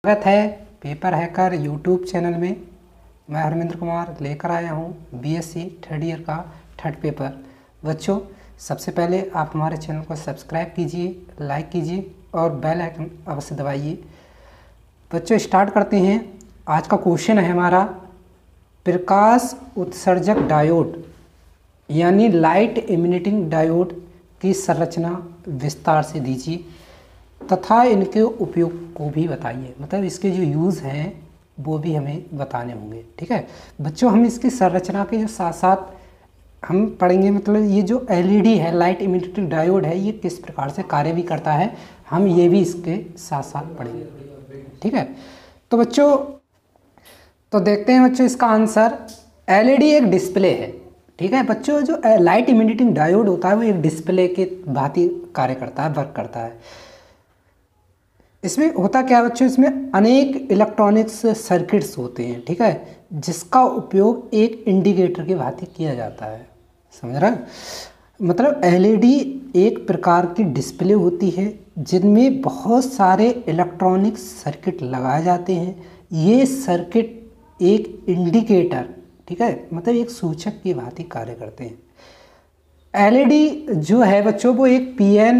स्वागत है paper hacker YouTube channel में। मैं हरमिंद्र कुमार लेकर आया हूँ बीएससी थर्ड ईयर का थर्ड पेपर। बच्चों, सबसे पहले आप हमारे चैनल को सब्सक्राइब कीजिए, लाइक कीजिए और बेल आइकन अवश्य दबाइए। बच्चों, स्टार्ट करते हैं। आज का क्वेश्चन है हमारा, प्रकाश उत्सर्जक डायोड यानी लाइट इमिटिंग डायोड की संरचना विस्तार से दीजिए तथा इनके उपयोग को भी बताइए। मतलब इसके जो यूज़ हैं वो भी हमें बताने होंगे। ठीक है बच्चों, हम इसकी संरचना के जो साथ साथ हम पढ़ेंगे। मतलब ये जो एलईडी है, लाइट इमिटिंग डायोड है, ये किस प्रकार से कार्य भी करता है, हम ये भी इसके साथ साथ पढ़ेंगे। ठीक है, तो बच्चों तो देखते हैं बच्चों इसका आंसर। एलईडी एक डिस्प्ले है। ठीक है बच्चों, जो लाइट इमिटिंग डायोड होता है वो एक डिस्प्ले के भांति कार्य करता है, वर्क करता है। इसमें होता क्या है बच्चों, इसमें अनेक इलेक्ट्रॉनिक्स सर्किट्स होते हैं। ठीक है, जिसका उपयोग एक इंडिकेटर के भांति किया जाता है। समझ रहा है? मतलब एलईडी एक प्रकार की डिस्प्ले होती है जिनमें बहुत सारे इलेक्ट्रॉनिक सर्किट लगाए जाते हैं। ये सर्किट एक इंडिकेटर, ठीक है, मतलब एक सूचक की भांति कार्य करते हैं। एलईडी जो है बच्चों वो एक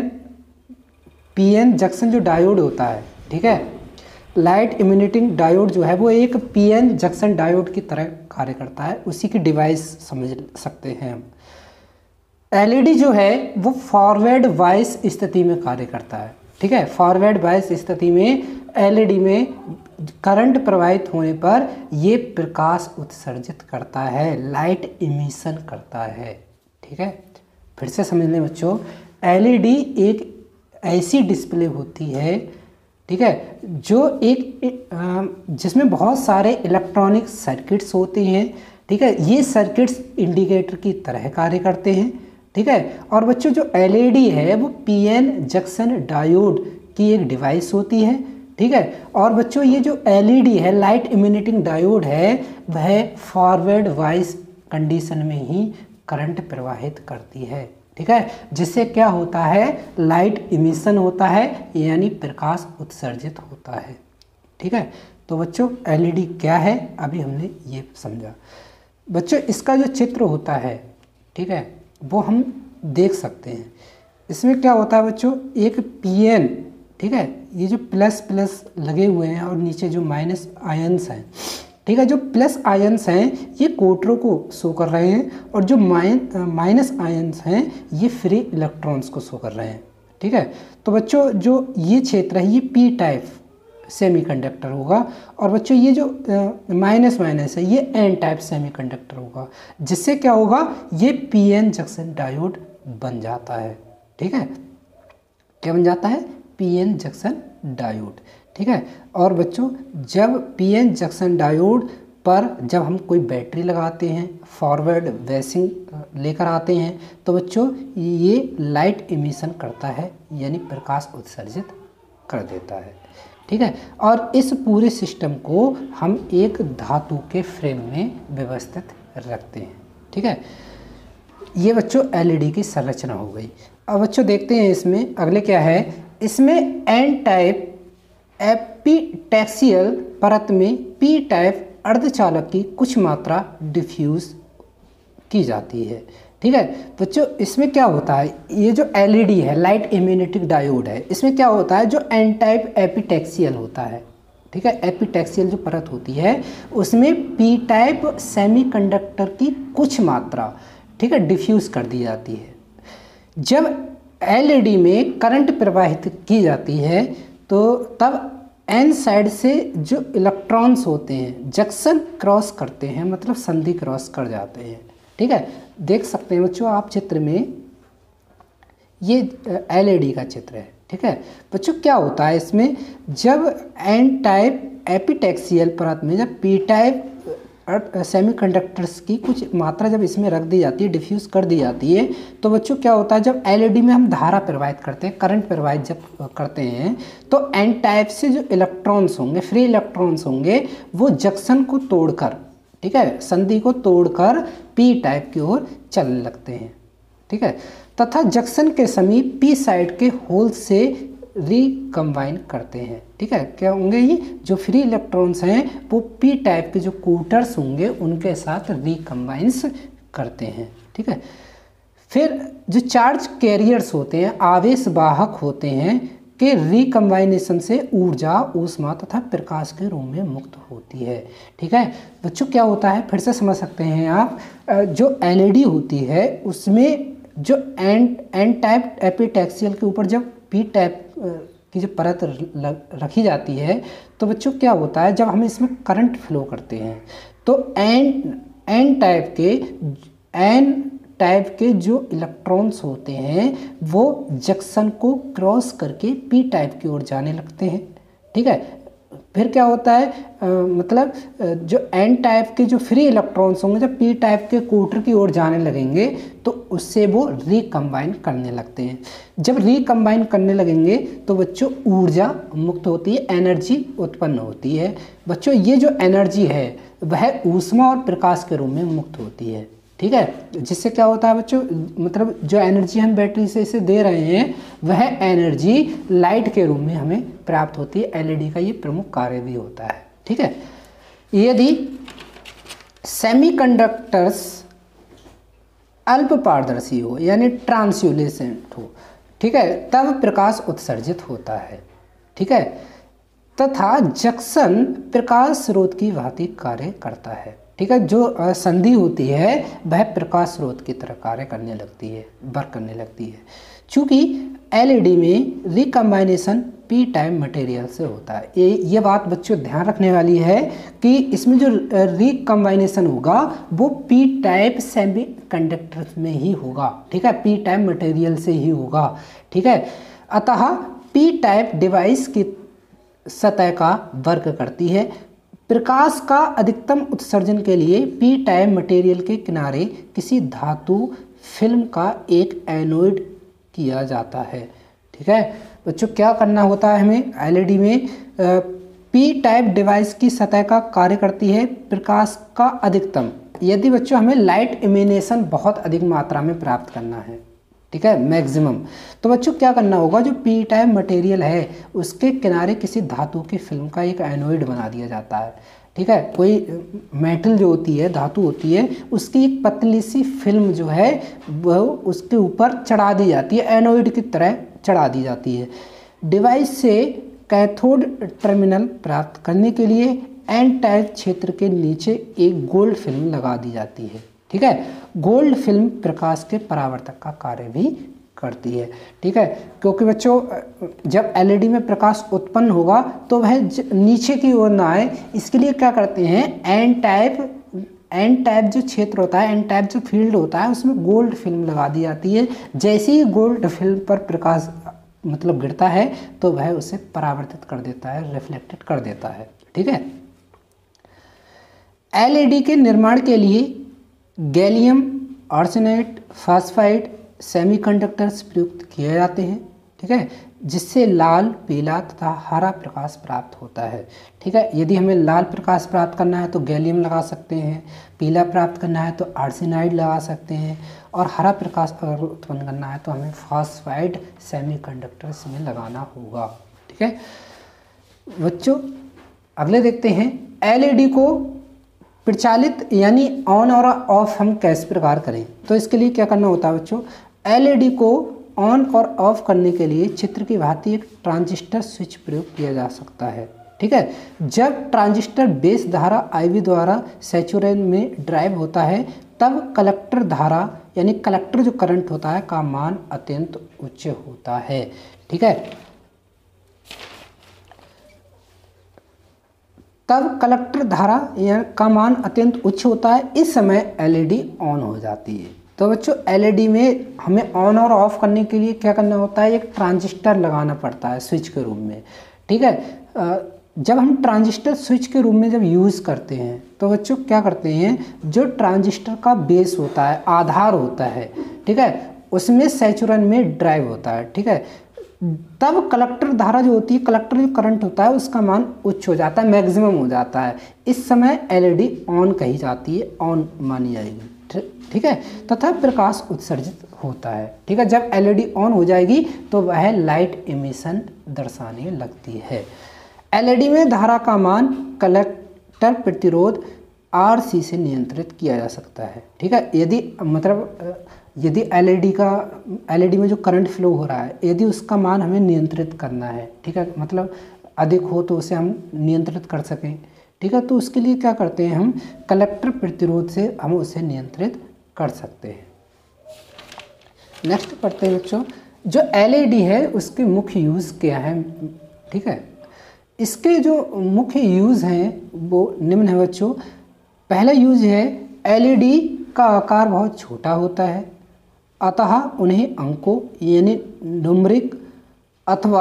पीएन जंक्शन जो डायोड होता है, ठीक है, लाइट इमिटिंग डायोड जो है वो एक पीएन जंक्शन डायोड की तरह कार्य करता है। उसी की डिवाइस समझ सकते हैं हम। एलईडी जो है वो फॉरवर्ड वाइस स्थिति में कार्य करता है। ठीक है, फॉरवर्ड वाइस स्थिति में एलईडी में करंट प्रवाहित होने पर ये प्रकाश उत्सर्जित करता है, लाइट इमिशन करता है। ठीक है, फिर से समझ लें बच्चों, एलईडी एक ऐसी डिस्प्ले होती है, ठीक है, जो एक जिसमें बहुत सारे इलेक्ट्रॉनिक सर्किट्स होते हैं। ठीक है, ये सर्किट्स इंडिकेटर की तरह कार्य करते हैं। ठीक है, और बच्चों जो एलईडी है वो पीएन जंक्शन डायोड की एक डिवाइस होती है। ठीक है, और बच्चों ये जो एलईडी है, लाइट इमिटिंग डायोड है, वह फॉरवर्ड वाइस कंडीशन में ही करंट प्रवाहित करती है। ठीक है, जिससे क्या होता है, लाइट इमिशन होता है यानी प्रकाश उत्सर्जित होता है। ठीक है, तो बच्चों एलईडी क्या है अभी हमने ये समझा। बच्चों इसका जो चित्र होता है, ठीक है, वो हम देख सकते हैं। इसमें क्या होता है बच्चों, एक पीएन, ठीक है, ये जो प्लस प्लस लगे हुए हैं और नीचे जो माइनस आयंस हैं, ठीक है, जो प्लस आयंस हैं ये कोटरों को शो कर रहे हैं और जो माइनस आयंस हैं ये फ्री इलेक्ट्रॉन्स को शो कर रहे हैं। ठीक है, तो बच्चों जो ये क्षेत्र है ये पी टाइप सेमीकंडक्टर होगा और बच्चों ये जो माइनस माइनस है ये एन टाइप सेमीकंडक्टर होगा, जिससे क्या होगा, ये पीएन जंक्शन डायोड बन जाता है। ठीक है, क्या बन जाता है, पीएन जंक्शन डायोड। ठीक है, और बच्चों जब पीएन जंक्शन डायोड पर जब हम कोई बैटरी लगाते हैं, फॉरवर्ड वाइसिंग लेकर आते हैं, तो बच्चों ये लाइट इमिशन करता है यानी प्रकाश उत्सर्जित कर देता है। ठीक है, और इस पूरे सिस्टम को हम एक धातु के फ्रेम में व्यवस्थित रखते हैं। ठीक है, ये बच्चों एलईडी की संरचना हो गई। अब बच्चों देखते हैं इसमें अगले क्या है। इसमें एन टाइप एपिटैक्सियल परत में पी टाइप अर्धचालक की कुछ मात्रा डिफ्यूज की जाती है। ठीक है बच्चों, इसमें क्या होता है, ये जो एलईडी है, लाइट इमिटिंग डायोड है, इसमें क्या होता है, जो एन टाइप एपिटैक्सियल होता है, ठीक है, एपिटैक्सियल जो परत होती है उसमें पी टाइप सेमीकंडक्टर की कुछ मात्रा, ठीक है, डिफ्यूज कर दी जाती है। जब एलईडी में करंट प्रवाहित की जाती है तो तब एन साइड से जो इलेक्ट्रॉन्स होते हैं जंक्शन क्रॉस करते हैं, मतलब संधि क्रॉस कर जाते हैं। ठीक है, देख सकते हैं बच्चों आप चित्र में, ये एलईडी का चित्र है। ठीक है बच्चों, क्या होता है इसमें, जब एन टाइप एपिटैक्सियल परत में जब पी टाइप सेमीकंडक्टर्स की कुछ मात्रा जब इसमें रख दी जाती है, डिफ्यूज कर दी जाती है, तो बच्चों क्या होता है, जब एलईडी में हम धारा प्रवाहित करते हैं, करंट प्रवाहित जब करते हैं, तो एन टाइप से जो इलेक्ट्रॉन्स होंगे, फ्री इलेक्ट्रॉन्स होंगे, वो जंक्शन को तोड़कर, ठीक है, संधि को तोड़कर पी टाइप की ओर चलने लगते हैं। ठीक है, तथा जंक्शन के समीप पी साइड के होल से रिकम्बाइन करते हैं। ठीक है, क्या होंगे ये जो फ्री इलेक्ट्रॉन्स हैं वो पी टाइप के जो क्वार्टर्स होंगे उनके साथ रिकम्बाइंस करते हैं। ठीक है, फिर जो चार्ज कैरियर्स होते हैं, आवेश वाहक होते हैं, के रिकम्बाइनेशन से ऊर्जा, ऊष्मा तथा प्रकाश के रूप में मुक्त होती है। ठीक है बच्चों, क्या होता है फिर से समझ सकते हैं आप, जो एलईडी होती है उसमें जो एन टाइप एपिटैक्सियल के ऊपर जब पी टाइप की जो परत रखी जाती है तो बच्चों क्या होता है, जब हम इसमें करंट फ्लो करते हैं तो एन टाइप के जो इलेक्ट्रॉन्स होते हैं वो जंक्शन को क्रॉस करके पी टाइप की ओर जाने लगते हैं। ठीक है, फिर क्या होता है मतलब जो एन टाइप के जो फ्री इलेक्ट्रॉन्स होंगे जब पी टाइप के क्वार्टर की ओर जाने लगेंगे तो उससे वो रिकम्बाइन करने लगते हैं। जब रिकम्बाइन करने लगेंगे तो बच्चों ऊर्जा मुक्त होती है, एनर्जी उत्पन्न होती है। बच्चों ये जो एनर्जी है वह ऊष्मा और प्रकाश के रूप में मुक्त होती है। ठीक है, जिससे क्या होता है बच्चों, मतलब जो एनर्जी हम बैटरी से इसे दे रहे हैं वह एनर्जी लाइट के रूप में हमें प्राप्त होती है। एलईडी का ये प्रमुख कार्य भी होता है। ठीक है, यदि सेमीकंडक्टर्स अल्प पारदर्शी हो यानी ट्रांसल्यूसेंट हो, ठीक है, तब प्रकाश उत्सर्जित होता है। ठीक है, तथा जंक्शन प्रकाश स्रोत की भांति कार्य करता है। ठीक है, जो संधि होती है वह प्रकाश स्रोत की तरह कार्य करने लगती है, वर्क करने लगती है। चूँकि एलईडी में रिकम्बाइनेशन पी टाइप मटेरियल से होता है। ये बात बच्चों ध्यान रखने वाली है कि इसमें जो रिकम्बाइनेशन होगा वो पी टाइप सेमी कंडक्टर में ही होगा। ठीक है, पी टाइप मटेरियल से ही होगा। ठीक है, अतः पी टाइप डिवाइस की सतह का वर्क करती है। प्रकाश का अधिकतम उत्सर्जन के लिए पी टाइप मटेरियल के किनारे किसी धातु फिल्म का एक एनोड किया जाता है। ठीक है बच्चों, क्या करना होता है हमें एलईडी में, पी टाइप डिवाइस की सतह का कार्य करती है प्रकाश का अधिकतम। यदि बच्चों हमें लाइट इमिनेशन बहुत अधिक मात्रा में प्राप्त करना है, ठीक है, मैक्सिमम, तो बच्चों क्या करना होगा, जो पी टाइप मटेरियल है उसके किनारे किसी धातु की फिल्म का एक एनोड बना दिया जाता है। ठीक है, कोई मेटल जो होती है, धातु होती है, उसकी एक पतली सी फिल्म जो है वह उसके ऊपर चढ़ा दी जाती है, एनोड की तरह चढ़ा दी जाती है। डिवाइस से कैथोड टर्मिनल प्राप्त करने के लिए एन टाइप क्षेत्र के नीचे एक गोल्ड फिल्म लगा दी जाती है। ठीक है, गोल्ड फिल्म प्रकाश के परावर्तक का कार्य भी करती है। ठीक है, क्योंकि बच्चों जब एलईडी में प्रकाश उत्पन्न होगा तो वह नीचे की ओर ना आए, इसके लिए क्या करते हैं, एन टाइप जो क्षेत्र होता है, एन टाइप जो फील्ड होता है उसमें गोल्ड फिल्म लगा दी जाती है। जैसे ही गोल्ड फिल्म पर प्रकाश मतलब गिरता है तो वह उसे परावर्तित कर देता है, रिफ्लेक्टेड कर देता है। ठीक है, एलईडी के निर्माण के लिए गैलियम आर्सेनाइड फास्फाइड सेमीकंडक्टर्स प्रयुक्त किए जाते हैं। ठीक है, जिससे लाल, पीला तथा हरा प्रकाश प्राप्त होता है। ठीक है, यदि हमें लाल प्रकाश प्राप्त करना है तो गैलियम लगा सकते हैं, पीला प्राप्त करना है तो आर्सेनाइड लगा सकते हैं, और हरा प्रकाश अगर उत्पन्न करना है तो हमें फास्फाइड सेमीकंडक्टर्स में लगाना होगा। ठीक है बच्चों, अगले देखते हैं एलईडी को प्रचालित यानी ऑन और ऑफ हम कैसे प्रकार करें। तो इसके लिए क्या करना होता है बच्चों, एलईडी को ऑन और ऑफ करने के लिए चित्र की भांति एक ट्रांजिस्टर स्विच प्रयोग किया जा सकता है। ठीक है, जब ट्रांजिस्टर बेस धारा IV द्वारा सैचुरेशन में ड्राइव होता है तब कलेक्टर धारा यानी कलेक्टर जो करंट होता है का मान अत्यंत उच्च होता है। ठीक है, तब कलेक्टर धारा का मान अत्यंत उच्च होता है, इस समय एलईडी ऑन हो जाती है। तो बच्चों एलईडी में हमें ऑन और ऑफ करने के लिए क्या करना होता है, एक ट्रांजिस्टर लगाना पड़ता है स्विच के रूप में। ठीक है, जब हम ट्रांजिस्टर स्विच के रूप में जब यूज़ करते हैं तो बच्चों क्या करते हैं, जो ट्रांजिस्टर का बेस होता है, आधार होता है, ठीक है, उसमें सैचुरेशन में ड्राइव होता है। ठीक है, तब कलेक्टर धारा जो होती है, कलेक्टर जो करंट होता है उसका मान उच्च हो जाता है, मैक्सिमम हो जाता है। इस समय एलईडी ऑन कही जाती है, ऑन मानी जाएगी। ठीक है, तथा प्रकाश उत्सर्जित होता है। ठीक है, जब एलईडी ऑन हो जाएगी तो वह लाइट एमिशन दर्शाने लगती है। एलईडी में धारा का मान कलेक्टर प्रतिरोध RC से नियंत्रित किया जा सकता है। ठीक है, यदि एलईडी में जो करंट फ्लो हो रहा है, यदि उसका मान हमें नियंत्रित करना है, ठीक है, मतलब अधिक हो तो उसे हम नियंत्रित कर सकें। ठीक है, तो उसके लिए क्या करते हैं, हम कलेक्टर प्रतिरोध से हम उसे नियंत्रित कर सकते हैं। नेक्स्ट पढ़ते हैं बच्चों, जो एलईडी है उसके मुख्य यूज़ क्या है। ठीक है, इसके जो मुख्य यूज़ हैं वो निम्न है बच्चों। पहला यूज़ है, एलईडी का आकार बहुत छोटा होता है, अतः उन्हें अंकों यानी न्यूमरिक अथवा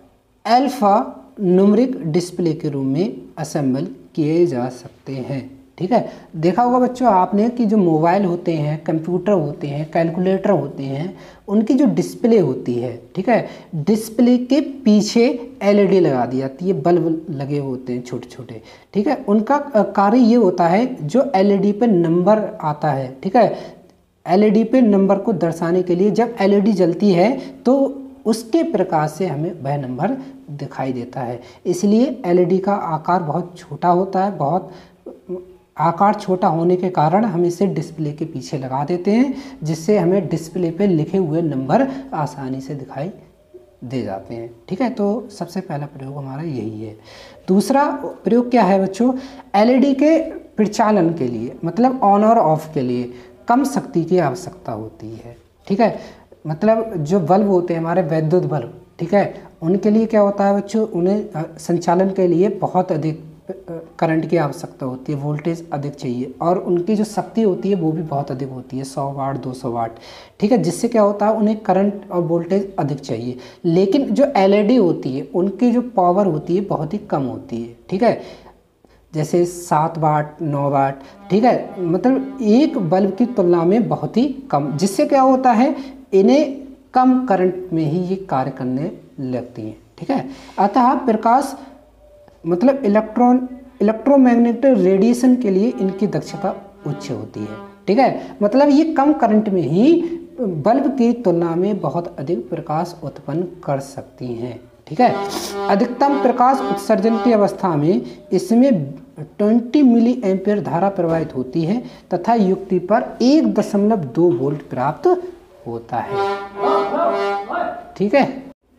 अल्फा न्यूमरिक डिस्प्ले के रूप में असेंबल किए जा सकते हैं। ठीक है, देखा होगा बच्चों आपने कि जो मोबाइल होते हैं, कंप्यूटर होते हैं, कैलकुलेटर होते हैं, उनकी जो डिस्प्ले होती है, ठीक है, डिस्प्ले के पीछे एलईडी लगा दी जाती है, बल्ब लगे होते हैं छोटे छोटे। ठीक है, उनका कार्य ये होता है, जो एलईडी पे नंबर आता है, ठीक है, एलईडी पे नंबर को दर्शाने के लिए जब एलईडी जलती है तो उसके प्रकाश से हमें वह नंबर दिखाई देता है। इसलिए एलईडी का आकार बहुत छोटा होता है। बहुत आकार छोटा होने के कारण हम इसे डिस्प्ले के पीछे लगा देते हैं, जिससे हमें डिस्प्ले पे लिखे हुए नंबर आसानी से दिखाई दे जाते हैं। ठीक है, तो सबसे पहला प्रयोग हमारा यही है। दूसरा प्रयोग क्या है बच्चों, एलईडी के प्रचालन के लिए, मतलब ऑन और ऑफ के लिए कम शक्ति की आवश्यकता होती है। ठीक है, मतलब जो बल्ब होते हैं हमारे विद्युत बल्ब, ठीक है, उनके लिए क्या होता है बच्चों, उन्हें संचालन के लिए बहुत अधिक करंट की आवश्यकता होती है, वोल्टेज अधिक चाहिए, और उनकी जो शक्ति होती है वो भी बहुत अधिक होती है, 100 वाट 200 वाट। ठीक है, जिससे क्या होता है, उन्हें करंट और वोल्टेज अधिक चाहिए। लेकिन जो एलईडी होती है उनकी जो पावर होती है बहुत ही कम होती है। ठीक है, जैसे 7 वाट 9 वाट। ठीक है, मतलब एक बल्ब की तुलना में बहुत ही कम, जिससे क्या होता है, इन्हें कम करंट में ही ये कार्य करने लगती हैं। ठीक है, अतः प्रकाश मतलब इलेक्ट्रोमैग्नेटिक रेडिएशन के लिए इनकी दक्षता उच्च होती है। ठीक है, मतलब ये कम करंट में ही बल्ब की तुलना में बहुत अधिक प्रकाश उत्पन्न कर सकती हैं। ठीक है, अधिकतम प्रकाश उत्सर्जन की अवस्था में इसमें 20 मिली एम्पियर धारा प्रवाहित होती है तथा युक्ति पर 1.2 वोल्ट प्राप्त होता है। ठीक है,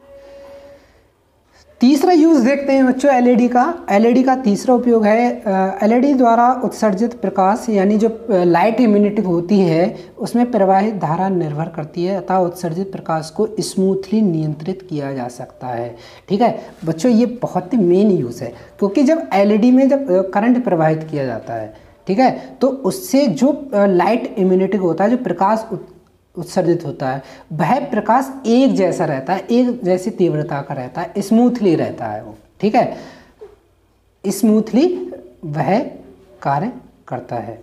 तीसरा यूज़ देखते हैं बच्चों एलईडी का। एलईडी का तीसरा उपयोग है, एलईडी द्वारा उत्सर्जित प्रकाश यानी जो लाइट इम्यूनिटी होती है उसमें प्रवाहित धारा निर्भर करती है, अतः उत्सर्जित प्रकाश को स्मूथली नियंत्रित किया जा सकता है। ठीक है बच्चों, ये बहुत ही मेन यूज़ है, क्योंकि जब एलईडी में जब करंट प्रवाहित किया जाता है, ठीक है, तो उससे जो लाइट इम्यूनिटी होता है, जो प्रकाश उत्सर्जित होता है, वह प्रकाश एक जैसा रहता है, एक जैसी तीव्रता का रहता है, स्मूथली रहता है वो। ठीक है, स्मूथली वह कार्य करता है।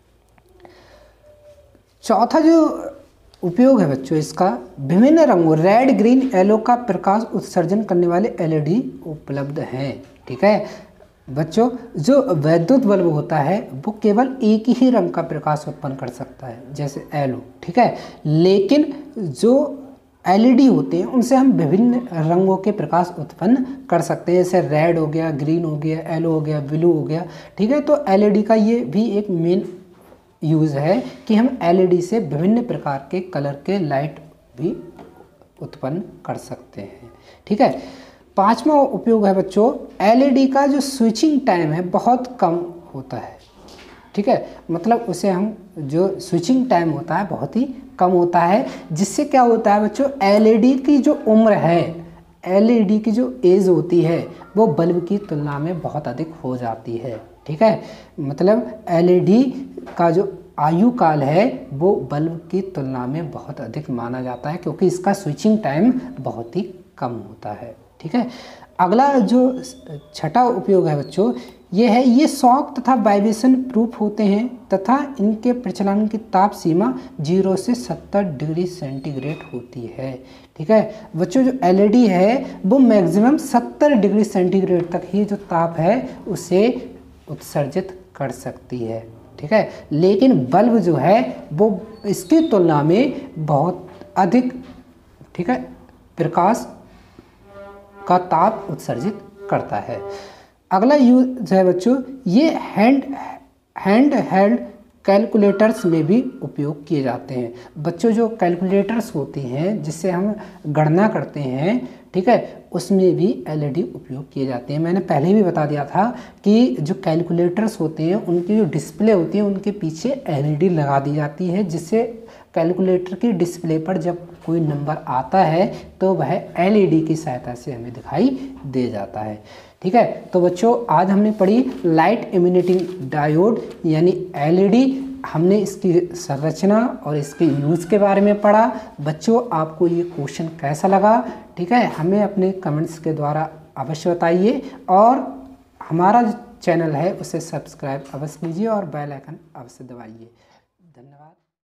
चौथा जो उपयोग है बच्चों इसका, विभिन्न रंगों रेड ग्रीन येलो का प्रकाश उत्सर्जन करने वाले एलईडी उपलब्ध हैं। ठीक है बच्चों, जो विद्युत बल्ब होता है वो केवल एक ही रंग का प्रकाश उत्पन्न कर सकता है, जैसे येलो। ठीक है, लेकिन जो एलईडी होते हैं उनसे हम विभिन्न रंगों के प्रकाश उत्पन्न कर सकते हैं, जैसे रेड हो गया, ग्रीन हो गया, येलो हो गया, ब्लू हो गया। ठीक है, तो एलईडी का ये भी एक मेन यूज़ है कि हम एलईडी से विभिन्न प्रकार के कलर के लाइट भी उत्पन्न कर सकते हैं। ठीक है, पांचवा उपयोग है बच्चों, एलईडी का जो स्विचिंग टाइम है बहुत कम होता है। ठीक है, मतलब उसे हम जो स्विचिंग टाइम होता है बहुत ही कम होता है, जिससे क्या होता है बच्चों, एलईडी की जो उम्र है, एलईडी की जो एज होती है वो बल्ब की तुलना में बहुत अधिक हो जाती है। ठीक है, मतलब एलईडी का जो आयु काल है वो बल्ब की तुलना में बहुत अधिक माना जाता है, क्योंकि इसका स्विचिंग टाइम बहुत ही कम होता है। ठीक है, अगला जो छठा उपयोग है बच्चों, ये है, ये शॉक तथा वाइब्रेशन प्रूफ होते हैं तथा इनके प्रचलन की ताप सीमा 0 से 70 डिग्री सेंटीग्रेड होती है। ठीक है बच्चों, जो एलईडी है वो मैक्सिमम 70 डिग्री सेंटीग्रेड तक ही जो ताप है उसे उत्सर्जित कर सकती है। ठीक है। लेकिन बल्ब जो है वो इसकी तुलना में बहुत अधिक, ठीक है, प्रकाश का ताप उत्सर्जित करता है। अगला यूज जो है बच्चों, ये हैंड हेल्ड कैलकुलेटर्स में भी उपयोग किए जाते हैं। बच्चों जो कैलकुलेटर्स होती हैं जिससे हम गणना करते हैं, ठीक है, उसमें भी एलईडी उपयोग किए जाते हैं। मैंने पहले भी बता दिया था कि जो कैलकुलेटर्स होते हैं उनकी जो डिस्प्ले होती है उनके पीछे एलईडी लगा दी जाती है, जिससे कैलकुलेटर की डिस्प्ले पर जब कोई नंबर आता है तो वह एलईडी की सहायता से हमें दिखाई दे जाता है, ठीक है। तो बच्चों आज हमने पढ़ी लाइट इमिटिंग डायोड यानी एलईडी। हमने इसकी संरचना और इसके यूज़ के बारे में पढ़ा। बच्चों आपको ये क्वेश्चन कैसा लगा, ठीक है, हमें अपने कमेंट्स के द्वारा अवश्य बताइए, और हमारा जो चैनल है उसे सब्सक्राइब अवश्य कीजिए और बेल आइकन अवश्य दबाइए।